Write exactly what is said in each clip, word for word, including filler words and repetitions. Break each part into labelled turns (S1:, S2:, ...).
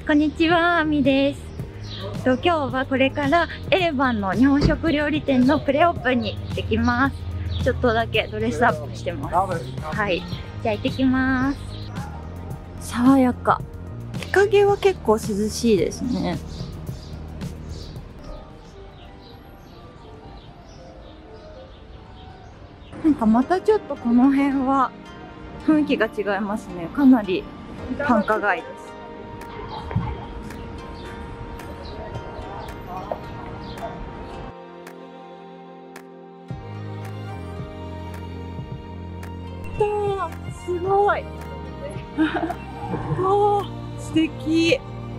S1: こんにちは、あみです。と今日はこれからエレバンの日本食料理店のプレオープンに行ってきます。ちょっとだけドレスアップしてます。はい、じゃあ行ってきます。爽やか。日陰は結構涼しいですね。なんかまたちょっとこの辺は雰囲気が違いますね。かなり繁華街です。すごいおー、素敵。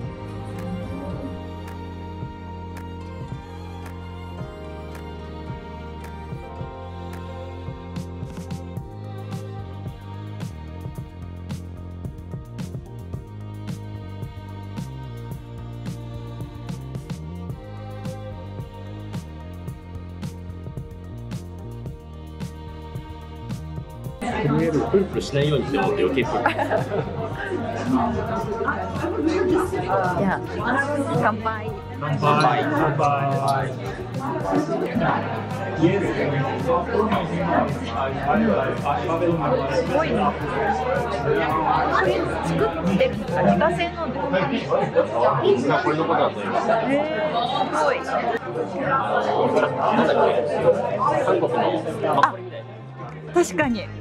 S2: プルプルしないようにって思って余計プルプル。
S1: じゃあ乾杯。
S2: 乾杯。乾杯。
S1: すごいな。これ作ってるんですか？自家製のですか？
S2: これのことだと思います。
S1: へえ、すごい。
S2: なんだっけ？韓国のマッコリみたいな。
S1: 確かに。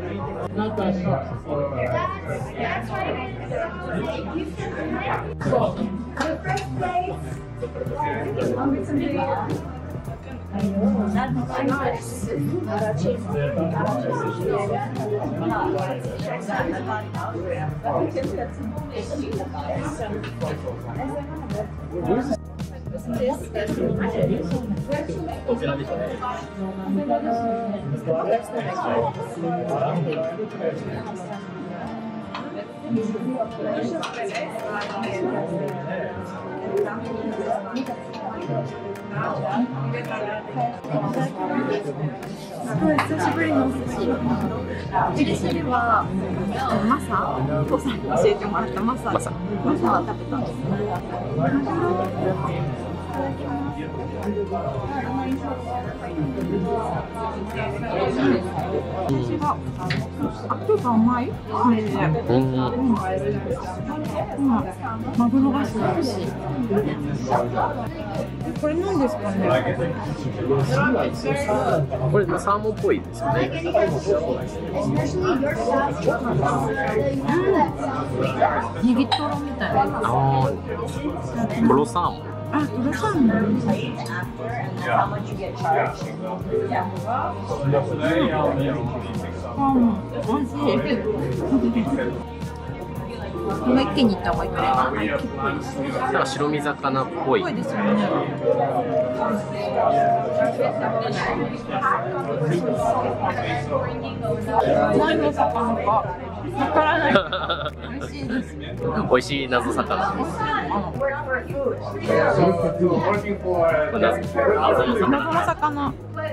S1: すごい久しぶりのお寿司。イギリスではマサ、お父さんに教えてもらったマサ、マサ、マサは食べたんです。味があ、ちょっと甘い感じで、うん、マグロがすごい美味しい。これ何ですかね。
S2: これサーモンっぽいですよね。
S1: ネギトロみたいな。
S2: ああ、トロサーモン。
S1: あ、トロサーモン。おいしい。もう一気に行った方がいいかな。
S2: なんか白身魚っぽい。
S1: ぽいですよね。何の魚かわからない。美味しいです。
S2: 美味しい謎魚。
S1: 謎の魚。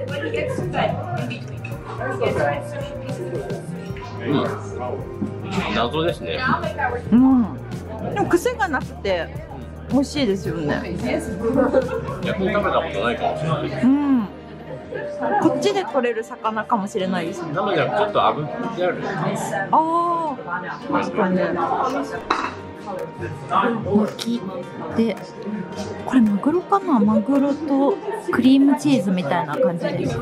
S2: うん、謎ですね。
S1: うん。でも癖がなくて美味しいですよね。
S2: 逆に食べたことないかもしれない。
S1: うん。こっちで取れる魚かもしれないですね。
S2: 生じゃちょっと炙ってある。
S1: ああ、確かに。巻きで、これマグロかな？マグロとクリームチーズみたいな感じです。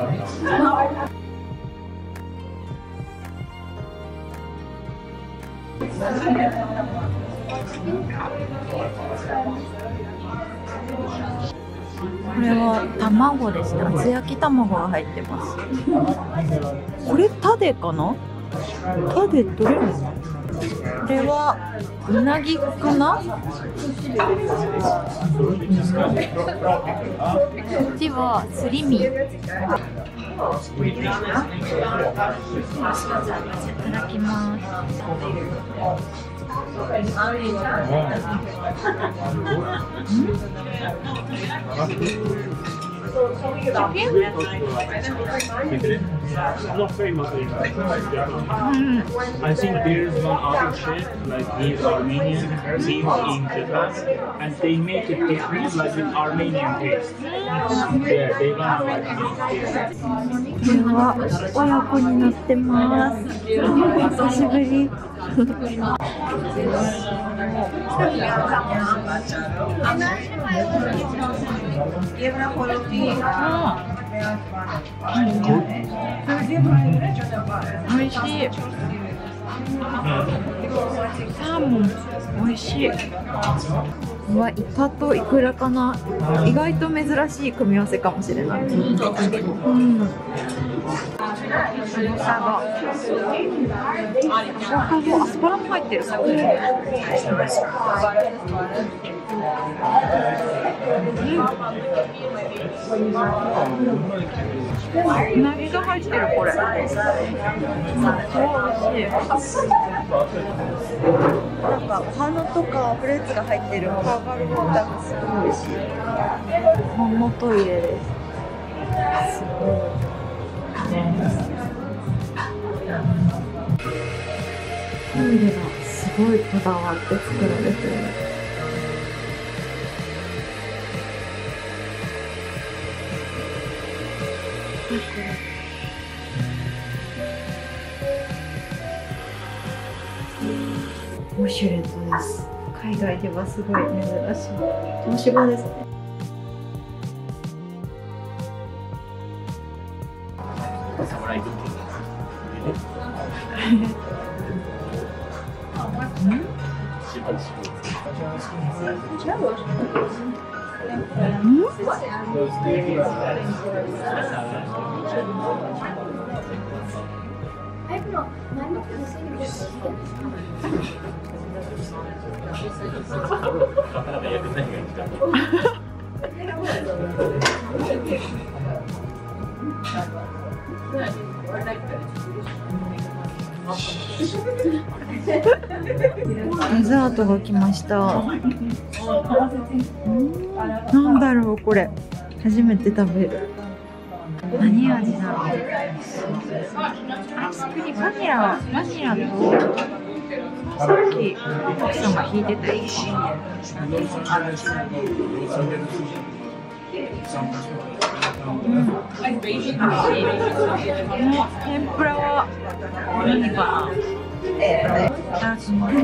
S1: これは卵ですね。厚焼き卵が入ってます。これタデかな？タデ取れるの？これはうなぎかな？こっちはすり身。いただきます。
S3: Not famous in Japan. I think there's one other chef like the Armenian team in Japan, and they make it different, like with Armenian taste. Yeah, they want like this.
S1: これは親子になってます。久しぶり。美味しい。サーモン美味しい。うわ、イカとイクラかな。意外と珍しい組み合わせかもしれない。うん。アボカド。アボカド、アスパラも入ってる。うなぎが入ってる、これ。超美味しい。なんかお花とかフルーツが入ってるハーバルウォーターがすごい美味しい。桃トイレです。すごい。トイレがすごいこだわって作られてる。ウォシュレットです。海外ではすごい珍しい。申し子ですね。
S2: 侍クッキング。デザートが来ました。なんだろうこれ。初めて食べる。何味だろう。アイスクリームバニラバニラとさっき奥さんが引いてたやつ。うん、天ぷらは何かな。いただきます。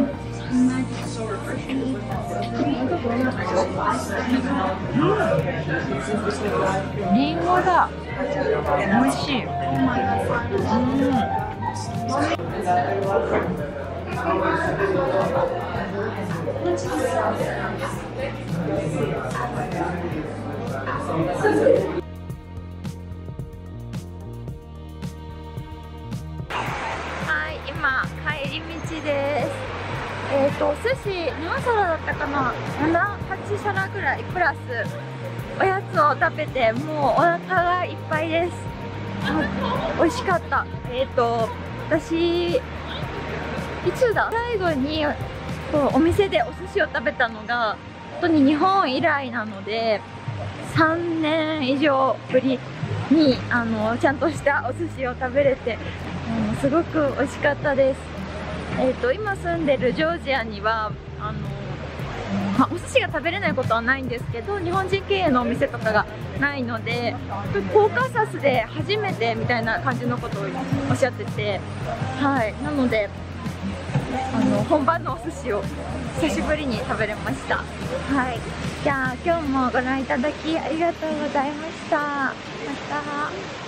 S2: リンゴだ。美味しい。はい、今帰り道です。えっと、お寿司何皿だったかな、なな、はち皿ぐらいプラスおやつを食べて、もうお腹がいっぱいです。美味しかった。えっと、私いつだ最後にこうお店でお寿司を食べたのが本当に日本以来なので、さんねん以上ぶりにあのちゃんとしたお寿司を食べれて、うん、すごく美味しかったです。えーと、今住んでるジョージアにはあの、まあ、お寿司が食べれないことはないんですけど、日本人経営のお店とかがないので、コーカサスで初めてみたいな感じのことをおっしゃってて、はい、なのであの本場のお寿司を久しぶりに食べれました。はい、じゃあ今日もご覧いただきありがとうございました。また。